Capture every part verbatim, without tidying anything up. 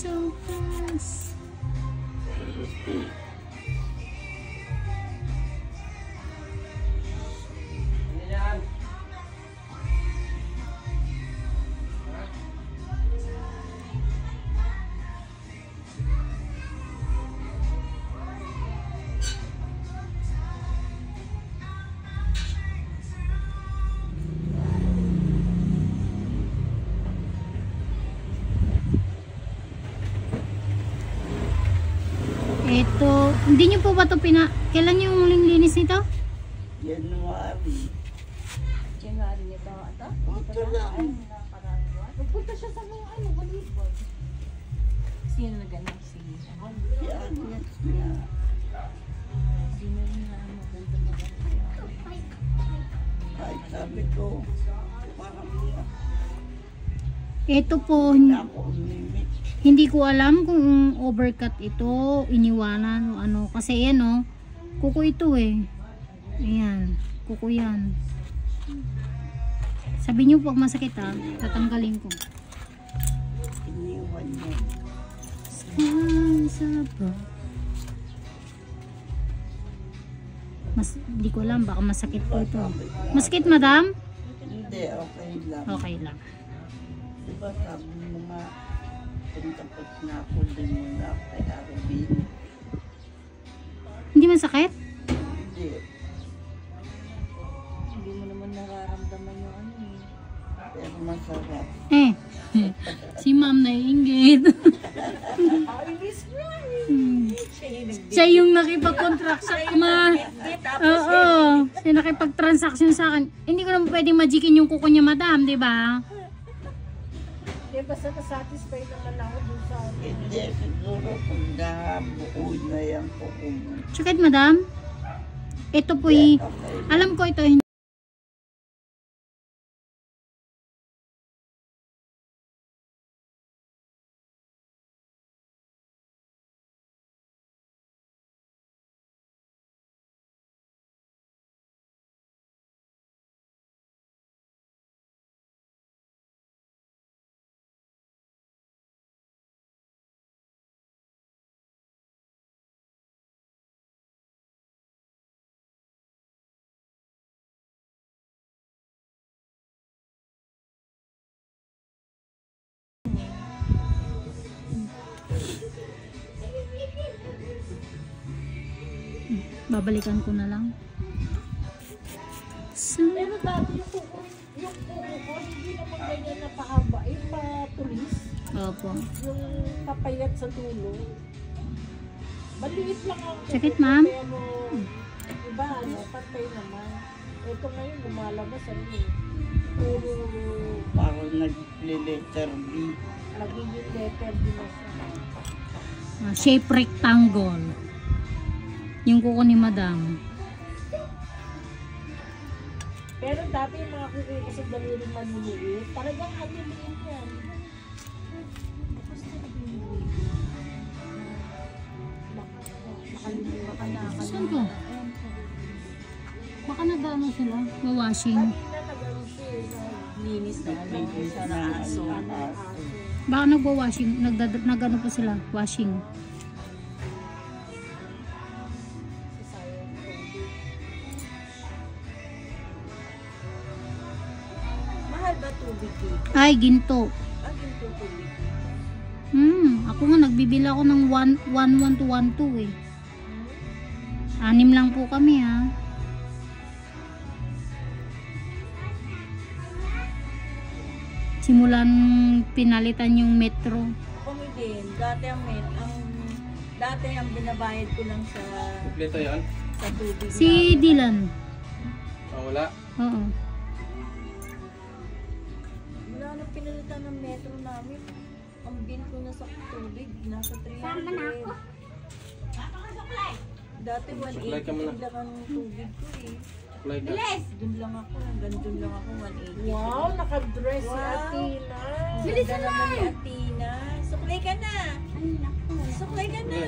so fast. Ito, hindi nyo po ba ito pina... Kailan yung muling linis nito? January. January nito. Ito? Ito lang. Ay, nakaraan buwan. Nagpunta siya sa mga ano, balibag. Sino na ganap? Si Ahon. Si Agnes niya. Sino na ano, ganda maganda. Kahit sabi ko, parang niya. Ito po, Hindi ako umimik. hindi ko alam kung overcut ito, iniwanan o ano. Kasi yan o, kuko ito eh. Ayan, kuko yan. Sabi nyo pag masakit ha, tatanggalin ko. Iniwan niya. Mas, hindi ko alam, baka masakit po ito. Masakit madam? Hindi, okay lang. Okay lang. Diba sabi mo nga, kung tapos na ako din muna kay Arvin. Hindi masakit? Hindi. Hindi mo naman nararamdaman yung ano eh. Pero masarap. Eh, si ma'am naiinggit. I miss Siya yung nakipag-contraction ma. Oo, siya nakipag-transaction sa akin. Hindi ko naman pwedeng magikin yung kuko niya madam, di ba? Di basta na-satisfy naman ako dun sa ano. Hindi, siguro kung nabuo na yan po kung Sakit madam? Ito po y- okay. alam ko ito hindi. Babalikan ko na lang. So, Pero dati yung kuko, yung kuko ko, hindi naman ganyan na pahaba. Eh, patulis. opo. Yung papayat sa dulo. Maliit lang ang Sakit, ma'am? Pero, iba, ano, pantay naman. Ito ngayon, lumalabas, ano eh. Puro, Parang nag-letter B. nagiging letter din na siya. Ah, shape rectangle. Yung kuko ni madam. Pero dati yung mga kuko ko sa daliri maliliit, talagang maliliit yan. Tapos talaga yung buhay. Nakalimutan na. Saan ko? Baka nagano sila? Wawashing. Kanina nag-ano siya eh, naglinis na. Naglinis siya ng aso. Baka nagwa-washing. Nagda nagano po sila? Washing. Mahal ba tubig dito? Ay, ginto. Ah, ginto tubig. Hmm, ako nga nagbibila ako ng one one to one two eh. Anim lang po kami ha. Simulan pinalitan yung metro. Kami din, dati ang men, ang dati ang binabayad ko lang sa Kompleto yan? sa tubig. Si namin. Dylan. Ah, wala. Oo. Wala nang pinalitan ng metro namin. Ang bill ko na sa tubig, nasa three hundred. Dati Supply ka muna. one eighty lang ang tubig ko eh. Supply ka. Doon lang ako, hanggang doon lang ako, one eighty. Wow, nakadress si Wow. Athena. Bilis naman ni Athena. Suklay ka na. Suklay ka na.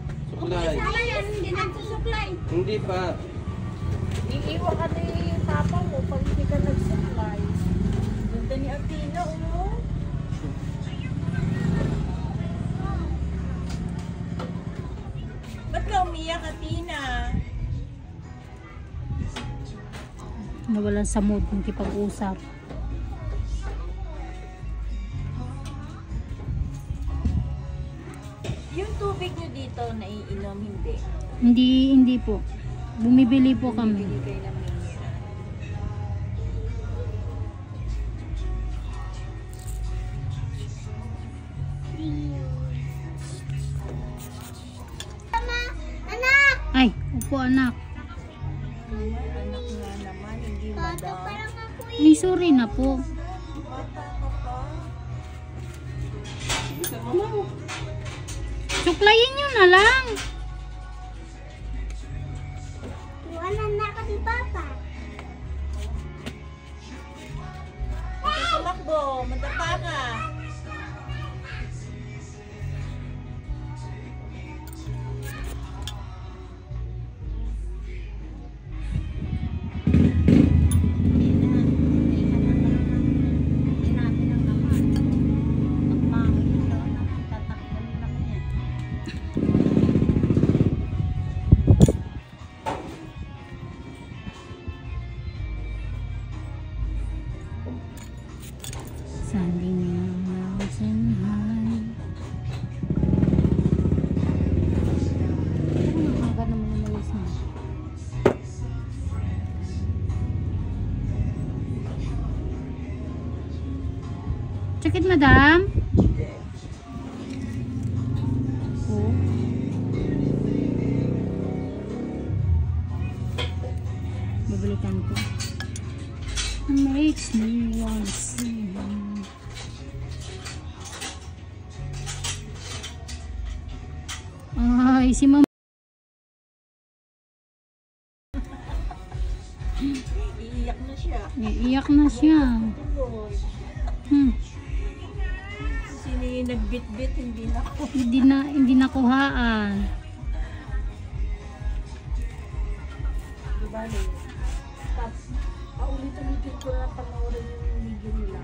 Supply. Hindi pa. Iiwan ka ni papa mo pag hindi ka nag-supply. Ganda ni Athena, oh. nawawalan sa mood ng kipag-usap. Yung tubig nyo dito naiinom, hindi. Hindi, hindi po. Bumibili po kami. Bili kayo ng mineral. Ay, upo anak. Anak nga naman, hindi madam. Ay, sorry na po. Bata ka pa. Suklayin nyo na lang. Wala na ako ni Papa. Ito tumakbo, madapa ka. Sending mountain high. Ang ganda naman ng malis na. Sakit, madam? Oh. Babalikan ko. Makes me wanna see him. Ay, si Mama. Iiyak na siya. Iiyak na siya. Tuloy. Hmm. Sino yung nagbit-bit, hindi na ako. Hindi na, hindi nakuhaan. Diba, Leo? Tapos, paulit-ulitin ko na panoorin yung video nila.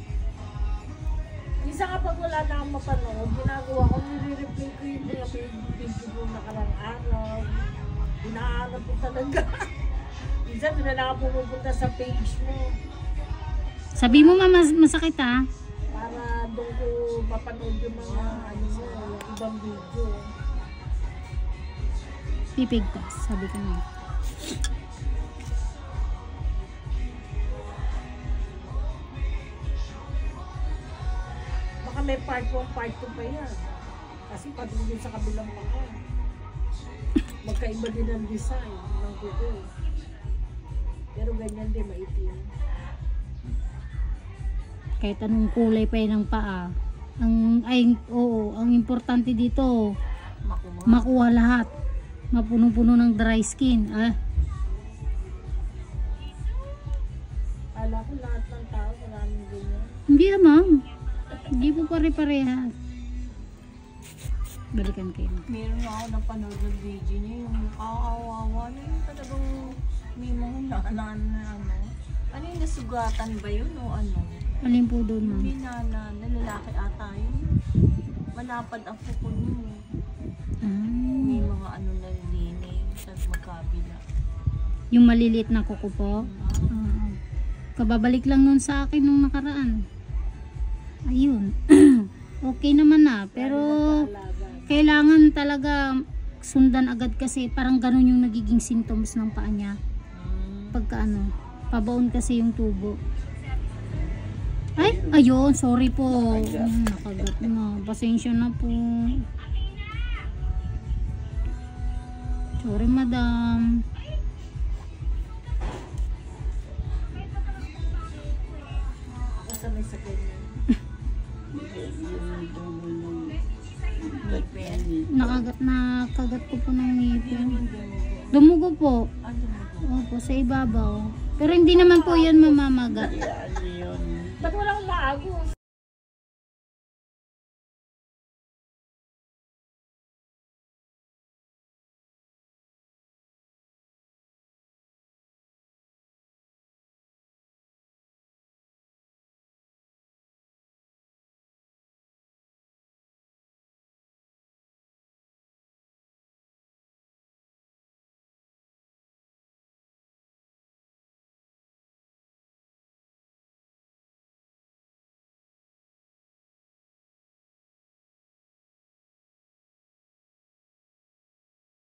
Isa nga pag wala na akong mapanood, ginagawa ko, nire-replay ko yung mga video ko nakarang araw. Inaanap ko talaga. Minsan, doon na lang ako pumupunta sa page mo Sabi mo, Mama, masakit ha? para doon ko mapanood yung mga ano mo, yung ibang video. Pipigtas, sabi ko na. Baka may part one, part two pa yan. Kasi patungin sa kabilang paka. Magkaiba din ang design ng kuko. Pero ganyan din, maitim. Kahit anong kulay pa yun ng paa. Ang, ay, oo, ang importante dito, Makuha. makuha lahat. Mapuno-puno ng dry skin. Ah, Kala ko lahat ng tao, maraming ganyan. hindi ah, ma'am. Hindi po pare-parehas. Balikan kayo. Meron nga ako napanood ng video niya, yung kaawawa na yung talagang may mga naanan na ano. Ano yung nasugatan ba yun o ano? Alin po doon, ma'am? May nana, na lalaki ata yun. Malapad ang kuko niyo. Ah, May mga ano na lining sa magkabila. yung maliliit na kuko po. Ah, kababalik lang nun sa akin nung nakaraan. Ayun. Okay naman na. Pero Alaga. kailangan talaga sundan agad kasi parang ganun yung nagiging symptoms ng paa niya. Pagka ano, pabaon kasi yung tubo. Ay, ayun, sorry po. Mm, nakagat na. Pasensya na po. Sorry, madam. Ako sanay sa ganyan. Yung dulo ng Ngipin. Nakagat na kagat ko po ng ngipin. Yung dumugo. Dumugo po. Ano mo? Opo, sa ibabaw. Pero hindi naman po yan mamamaga. ano yun. Ba't walang lago?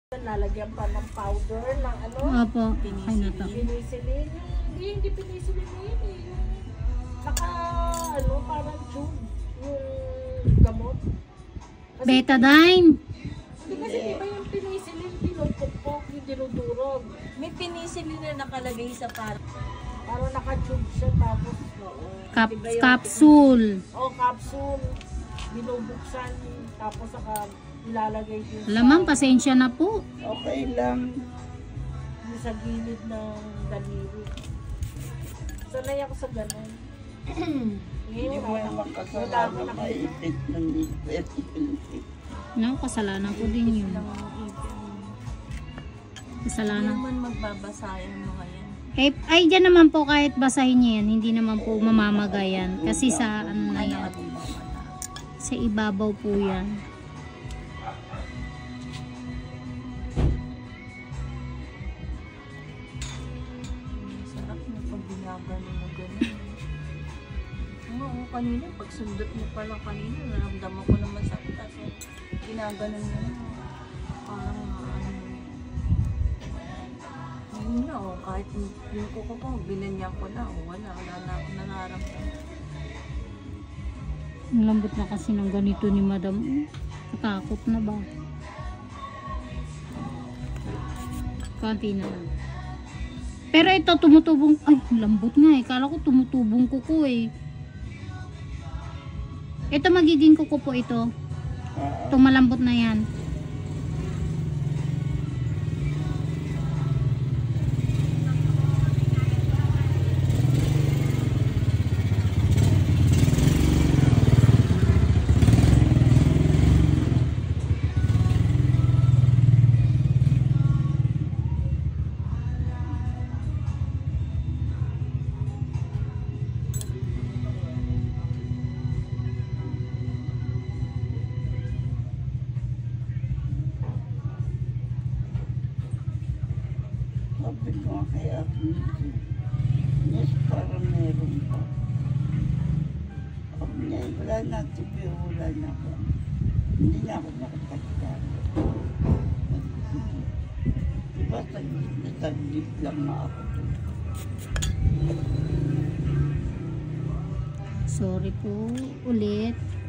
Lalagyan pa ng powder ng ano, Opo. Ay na to. penicillin. Hindi, hindi penicillin na yun eh. Yung naka, ano, parang tube. Yung gamot. Kasi, Betadine. Hindi kasi di ba yung penicillin, pinupukpok, yung dinudurog. May penicillin na nakalagay sa parang. Parang naka-tube siya tapos, oo. Cap Di ba yung- capsule. O, capsule. Binubuksan, tapos saka ilalagay yun sa- Lamang, pasensya na po. Okay lang. yung sa gilid ng daliri. Sanay ako sa ganun. Hindi Ngayon, mo wala. naman Wala kasalanan ko na maipit ng lipit. No, kasalanan ko din yun. Ng ipin. Hindi Kasalanan. naman magbabasa yung mga yan. Eh, ay, dyan naman po kahit basahin niya yan, hindi naman po mamamagayan. Kasi sa ano na yan, sa ibabaw po yan. Sarap na pag binabano mo ganun. Oo, kanina, pag sundot mo pa lang kanina, naramdaman ko naman sakit. Kasi ginaganon mo na. Parang ano. Ayun na, oh, kahit yung kuko ko, binanyan ko na. Oh, wala, wala na ako nararamdaman. Ang lambot na kasi ng ganito ni madam. Eh, natakot na ba? Konti na lang. Pero ito tumutubong, ay lambot nga eh. Kala ko tumutubong kuko eh. Ito magiging kuko po ito. Itong malambot na yan. Sabi ko nga kay Ate yes, parang meron pa. Sabi niya, wala na, tipi, wala na ako. Hindi na ako nakatagdan. Diba, taglit na taglit lang na ako. Sorry po ulit.